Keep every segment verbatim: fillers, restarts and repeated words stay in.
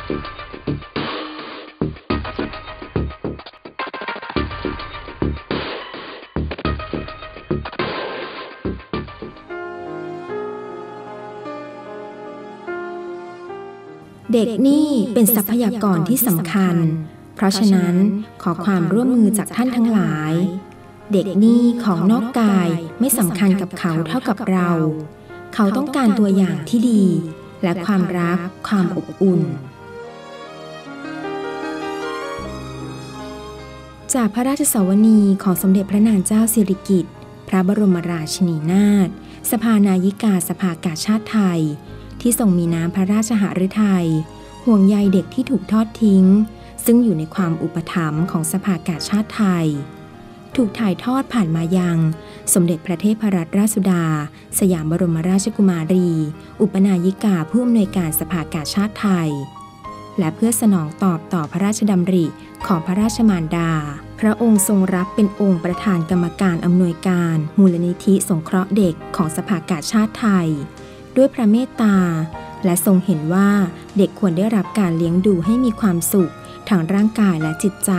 เด็กนี่เป็นทรัพยากรที่สำคัญเพราะฉะนั้นขอความร่วมมือจากท่านทั้งหลายเด็กนี่ของนอกกายไม่สำคัญกับเขาเท่ากับเราเขาต้องการตัวอย่างที่ดีและความรักความอบอุ่นจากพระราชสวนีของสมเด็จพระนางเจ้าสิริกิติ์พระบรมราชินีนาถสภานายิกาสภากาชาดไทยที่ทรงมีน้ำพระราชหฤทัยห่วงใยเด็กที่ถูกทอดทิ้งซึ่งอยู่ในความอุปถัมภ์ของสภากาชาดไทยถูกถ่ายทอดผ่านมายังสมเด็จพระเทพรัตนราชสุดาสยามบรมราชกุมารี อุปนายิกาผู้อำนวยการสภากาชาดไทยและเพื่อสนองตอบต่อพระราชดำริของพระราชมารดาพระองค์ทรงรับเป็นองค์ประธานกรรมการอำนวยการมูลนิธิสงเคราะห์เด็กของสภากาชาดไทยด้วยพระเมตตาและทรงเห็นว่าเด็กควรได้รับการเลี้ยงดูให้มีความสุขทางร่างกายและจิตใจ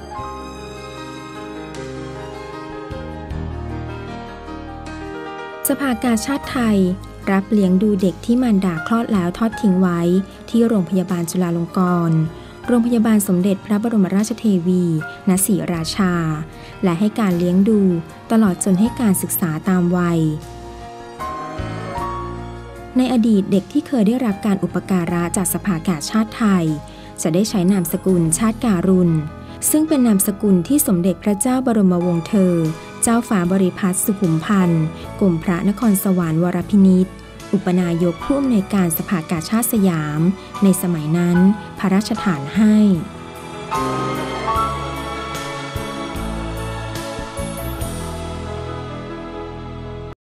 สภากาชาดไทยรับเลี้ยงดูเด็กที่มารดาคลอดแล้วทอดทิ้งไว้ที่โรงพยาบาลจุฬาลงกรณ์โรงพยาบาลสมเด็จพระบรมราชเทวีณศรีราชาและให้การเลี้ยงดูตลอดจนให้การศึกษาตามวัยในอดีตเด็กที่เคยได้รับการอุปการะจากสภากาชาดไทยจะได้ใช้นามสกุลชาติการุณซึ่งเป็นนามสกุลที่สมเด็จพระเจ้าบรมวงศ์เธอเจ้าฟ้าบริพัตรสุขุมพันธ์กรมพระนครสวรรค์วรพินิจอุปนายกผู้อำนวยการสภากาชาดสยามในสมัยนั้นพระราชทานให้